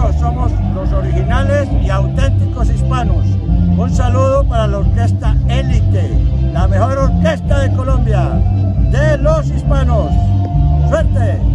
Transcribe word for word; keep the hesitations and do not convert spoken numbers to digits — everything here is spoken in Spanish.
Nosotros somos los originales y auténticos hispanos. Un saludo para la Orquesta Élite, la mejor orquesta de Colombia, de los hispanos. ¡Suerte!